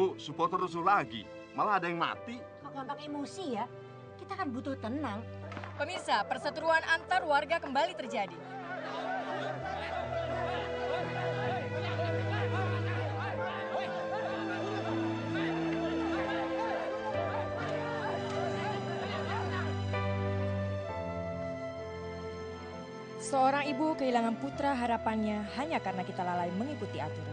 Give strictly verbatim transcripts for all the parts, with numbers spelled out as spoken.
Bu, supporter rusuh lagi. Malah ada yang mati. Kok gampang emosi ya? Kita kan butuh tenang. Pemirsa, perseteruan antar warga kembali terjadi. Seorang ibu kehilangan putra harapannya hanya karena kita lalai mengikuti aturan.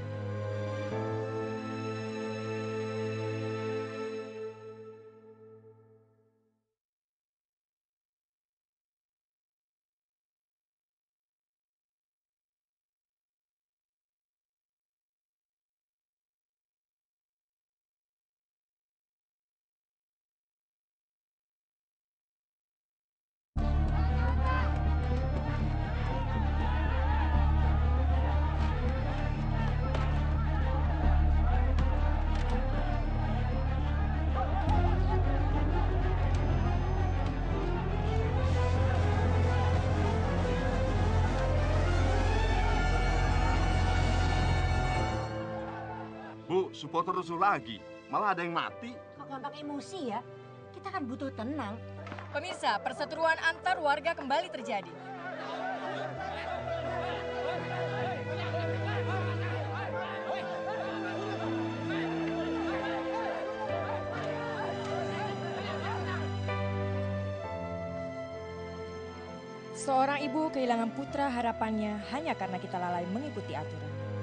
Bu, supporter rusuh lagi. Malah ada yang mati. Kok gampang emosi ya? Kita kan butuh tenang. Pemirsa, perseteruan antar warga kembali terjadi. Seorang ibu kehilangan putra harapannya hanya karena kita lalai mengikuti aturan.